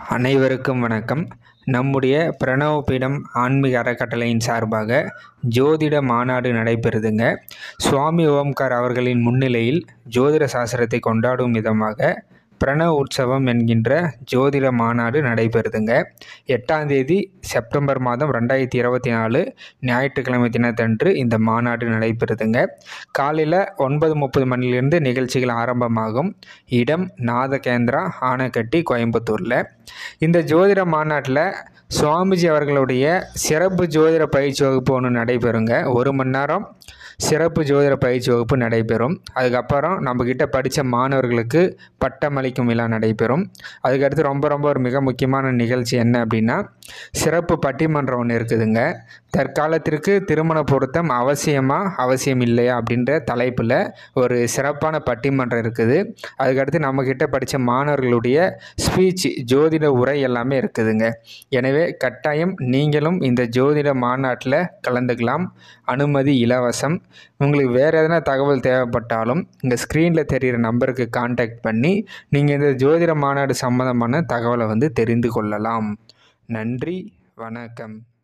அனைவருக்கும் வணக்கம். நம்முடைய பிரணவபீடம் ஆன்மீக அறக்கட்டளையின் சார்பாக ஜோதிட மாநாடு நடைபெறுதுங்க. சுவாமி ஓம்கார் அவர்களின் முன்னிலையில் ஜோதிட சாஸ்திரத்தை கொண்டாடும் விதமாக பிரணவ உற்சவம் என்கின்ற ஜோதிட மாநாடு நடைபெறுதுங்க. 8ஆம் தேதி செப்டம்பர் மாதம் 2024 ஞாயிற்றுக்கிழமை தினத்தன்று இந்த மாநாடு நடைபெறுதுங்க. காலையில் 9:30 மணிலிருந்து நிகழ்ச்சிகள் ஆரம்பமாகும். இடம் நாதகேந்திரா, ஆனக்கட்டி, கோயம்புத்தூரில். இந்த ஜோதிட மாநாட்டில் சுவாமிஜி அவர்களுடைய சிறப்பு ஜோதிட பயிற்சி வகுப்பு ஒன்று நடைபெறுங்க. 1 மணி நேரம் சிறப்பு ஜோதிட பயிற்சி வகுப்பு நடைபெறும். அதுக்கப்புறம் நம்மக்கிட்ட படித்த மாணவர்களுக்கு பட்டமளிக்கும் விழா நடைபெறும். அதுக்கடுத்து ரொம்ப ஒரு மிக முக்கியமான நிகழ்ச்சி என்ன அப்படின்னா, சிறப்பு பட்டிமன்றம் ஒன்று இருக்குதுங்க. தற்காலத்திற்கு திருமண பொருத்தம் அவசியம் இல்லையா அப்படின்ற தலைப்பில் ஒரு சிறப்பான பட்டிமன்றம் இருக்குது. அதுக்கடுத்து நம்மக்கிட்ட படித்த மாணவர்களுடைய ஸ்பீச், ஜோதிட உரை எல்லாமே இருக்குதுங்க. எனவே கட்டாயம் நீங்களும் இந்த ஜோதிட மாநாட்டில் கலந்துக்கலாம். அனுமதி இலவசம். உங்களுக்கு வேறு எதனா தகவல் தேவைப்பட்டாலும் இந்த ஸ்க்ரீனில் தெரிகிற நம்பருக்கு கான்டாக்ட் பண்ணி நீங்கள் இந்த ஜோதிட மாநாடு சம்மந்தமான தகவலை தெரிந்து கொள்ளலாம். நன்றி, வணக்கம்.